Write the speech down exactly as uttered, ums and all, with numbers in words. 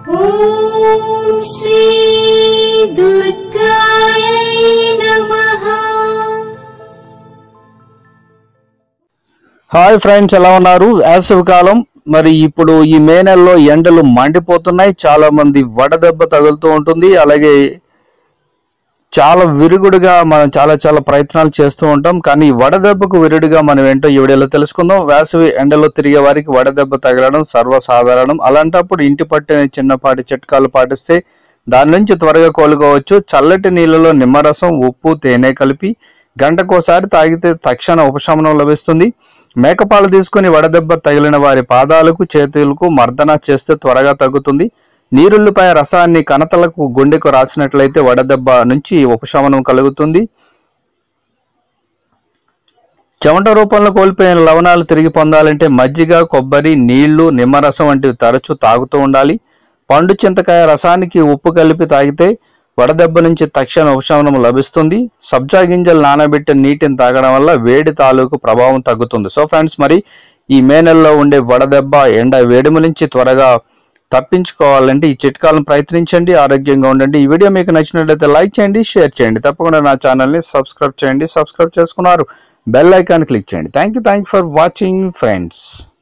ఓం శ్రీ దుర్గాయ నమః. Hi friends, ఎలా ఉన్నారు? వేసవికాలం మరి ఇప్పుడు ఈ మే నెలలో ఎండలు మండిపోతున్నాయి. చాలా మంది వడదెబ్బ తగులుతూ ఉంటుంది. అలాగే చాలా విరుగుడుగా మనం చాలా చాలా ప్రయత్నాలు చేస్తూ ఉంటాం. కానీ వడదెబ్బకు విరుగుడుగా మనం ఏంటో ఈ వీడియోలో తెలుసుకుందాం. వేసవి ఎండలో తిరిగే వారికి వడదెబ్బ తగలడం సర్వసాధారణం. అలాంటప్పుడు ఇంటి పట్టిన చిన్నపాటి చిట్కాలు పాటిస్తే దాని నుంచి త్వరగా కోలుకోవచ్చు. చల్లటి నీళ్ళలో నిమ్మరసం, ఉప్పు, తేనె కలిపి గంటకోసారి తాగితే తక్షణ ఉపశమనం లభిస్తుంది. మేకపాలు తీసుకుని వడదెబ్బ తగిలిన వారి పాదాలకు, చేతులకు మర్దన చేస్తే త్వరగా తగ్గుతుంది. నీరుల్లిపాయ రసాన్ని కణతలకు, గుండెకు రాసినట్లయితే వడదెబ్బ నుంచి ఉపశమనం కలుగుతుంది. చెమట రూపంలో కోల్పోయిన లవణాలు తిరిగి పొందాలంటే మజ్జిగ, కొబ్బరి నీళ్లు, నిమ్మరసం వంటివి తరచూ తాగుతూ ఉండాలి. పండు చింతకాయ రసానికి ఉప్పు కలిపి తాగితే వడదెబ్బ నుంచి తక్షణ ఉపశమనం లభిస్తుంది. సబ్జా గింజలు నానబెట్టిన నీటిని తాగడం వల్ల వేడి తాలూకు ప్రభావం తగ్గుతుంది. సో ఫ్రెండ్స్, మరి ఈ మే నెలలో ఉండే వడదెబ్బ, ఎండ వేడిమి నుంచి త్వరగా తప్పించుకోవాలంటే ఈ చిట్కాలను ప్రయత్నించండి. ఆరోగ్యంగా ఉండండి. ఈ వీడియో మీకు నచ్చినట్లయితే లైక్ చేయండి, షేర్ చేయండి. తప్పకుండా నా ఛానల్ని సబ్స్క్రైబ్ చేయండి. సబ్స్క్రైబ్ చేసుకున్నారు బెల్ ఐకాన్ క్లిక్ చేయండి. Thank you thank you for watching friends.